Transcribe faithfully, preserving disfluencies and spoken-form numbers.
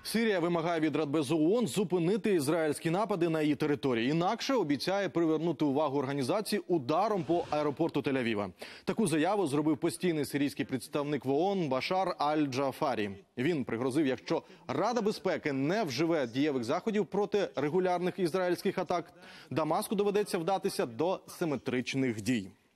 Сирія вимагає від Радбезу ООН зупинити ізраїльські напади на її території. Інакше обіцяє привернути увагу організації ударом по аеропорту Тель-Авіва. Таку заяву зробив постійний сирійський представник в ООН Башар Аль-Джафарі. Він пригрозив, якщо Рада безпеки не вживе дієвих заходів проти регулярних ізраїльських атак, Дамаску доведеться вдатися до симетричних дій.